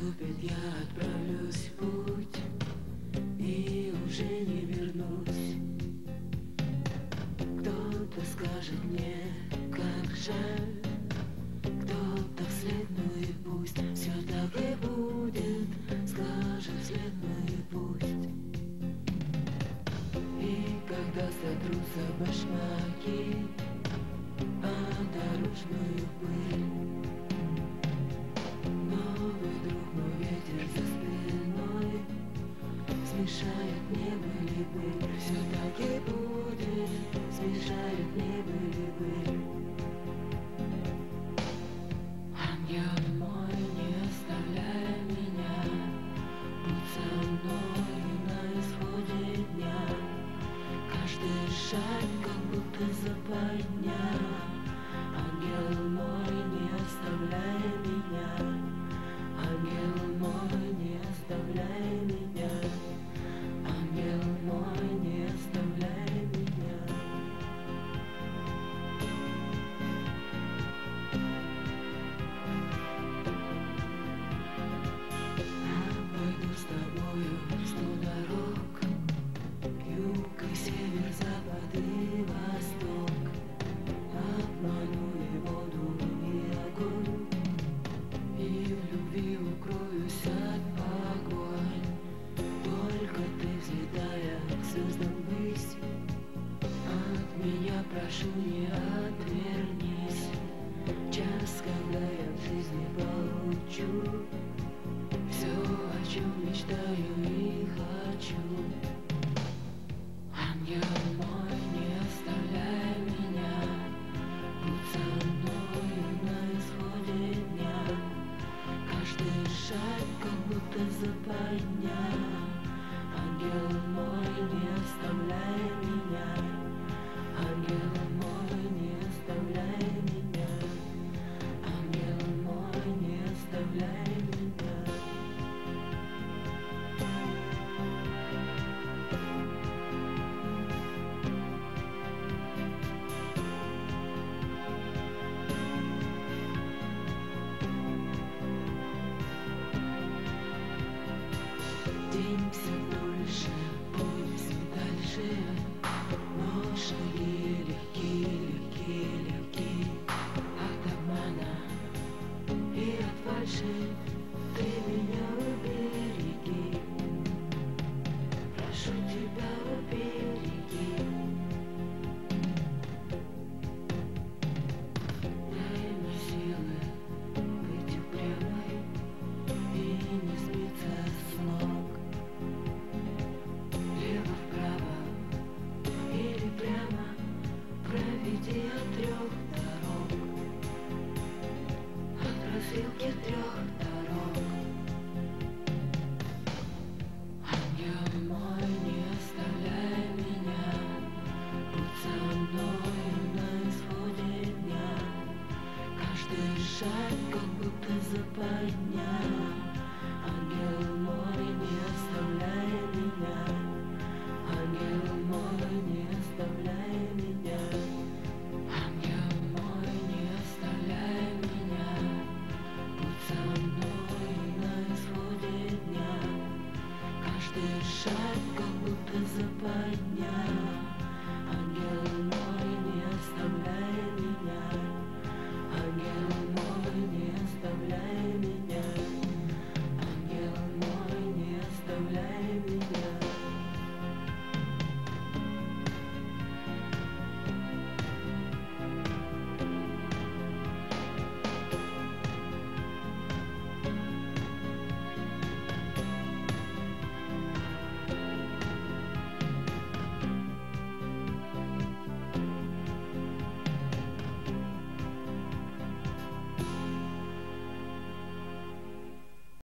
наступит, я отправлюсь в путь и уже не вернусь. Кто-то скажет мне, как жаль, кто-то вслед, ну и пусть все так и будет, скажет вслед, ну и пусть. И когда сотрутся башмаки о дорожную пыль, новый друг, мой ветер за спиной смешает небо и пыль. Все так и будет, смешает небо и пыль. Ангел мой, не оставляй меня, будь со мной на исходе дня. Каждый шаг как будто западня. Ангел мой, не оставляй меня. Ангел мой, не оставляй меня. Ангел мой, не оставляй меня. Пойду с тобою 100 дорог, юг и север, запад и восток. Обману и воду, и огонь, и в любви укроюсь от погонь. Только ты, взлетая к звездам ввысь, от меня прошу, не отвернись. Час, когда я в жизни получу все, о чем мечтаю и хочу. Ангел мой, не оставляй меня, будь со мною на исходе дня. Каждый шаг как будто западня. Ангел мой, не оставляй меня. Ангел мой, не оставляй меня. Ангел мой, не оставляй меня. День все дольше, путь все дальше, но шаги легкие, легкие, легкие. От обмана и от фальши ты меня убереги. Прошу тебя, убереги. Дай мне силы быть упрямой и не сбиться с ног. Лево-вправо или прямо, проведи от 3 дорог, от развилки 3 дорог. Ангел мой, не оставляй меня, будь со мною на исходе дня. Каждый шаг как будто западня. Ангел мой, не оставляй меня. Ангел мой, не оставляй меня. Ангел мой, не оставляй меня. Будь со мной на исходе дня. Каждый шаг как будто западня. Ангел мой.